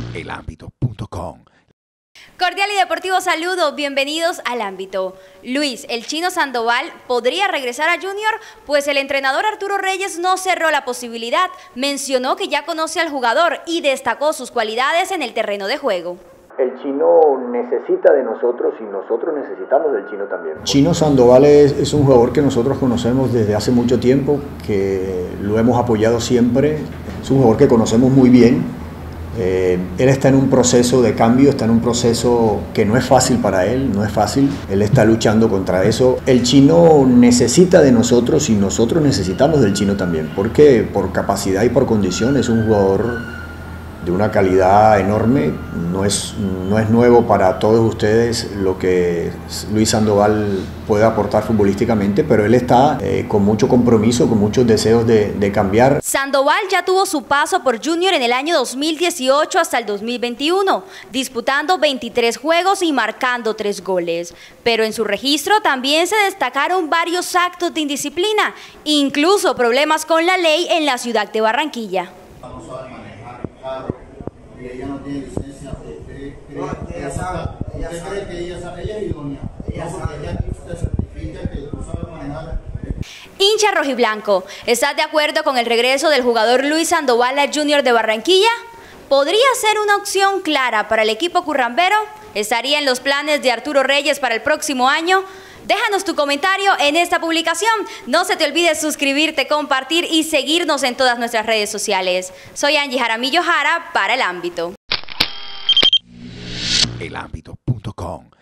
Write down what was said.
elámbito.com. Cordial y deportivo saludo, bienvenidos al Ámbito. Luis, el Chino Sandoval, ¿podría regresar a Junior? Pues el entrenador Arturo Reyes no cerró la posibilidad, mencionó que ya conoce al jugador y destacó sus cualidades en el terreno de juego. El Chino necesita de nosotros y nosotros necesitamos del Chino también. Chino Sandoval es un jugador que nosotros conocemos desde hace mucho tiempo, que lo hemos apoyado siempre, es un jugador que conocemos muy bien. Él está en un proceso de cambio, está en un proceso que no es fácil para él, no es fácil, él está luchando contra eso. El Chino necesita de nosotros y nosotros necesitamos del Chino también, porque por capacidad y por condición es un jugador de una calidad enorme. No es nuevo para todos ustedes lo que Luis Sandoval puede aportar futbolísticamente, pero él está con mucho compromiso, con muchos deseos de cambiar. Sandoval ya tuvo su paso por Junior en el año 2018 hasta el 2021, disputando 23 juegos y marcando 3 goles. Pero en su registro también se destacaron varios actos de indisciplina, incluso problemas con la ley en la ciudad de Barranquilla. Y ella no tiene licencia. ¿Usted cree que ella es idónea? Porque ella te certifica que tú sabes manejar. Hincha rojiblanco, ¿estás de acuerdo con el regreso del jugador Luis Sandoval al Junior de Barranquilla? ¿Podría ser una opción clara para el equipo currambero? ¿Estaría en los planes de Arturo Reyes para el próximo año? Déjanos tu comentario en esta publicación. No se te olvide suscribirte, compartir y seguirnos en todas nuestras redes sociales. Soy Angie Jaramillo Jara para El Ámbito. elámbito.com.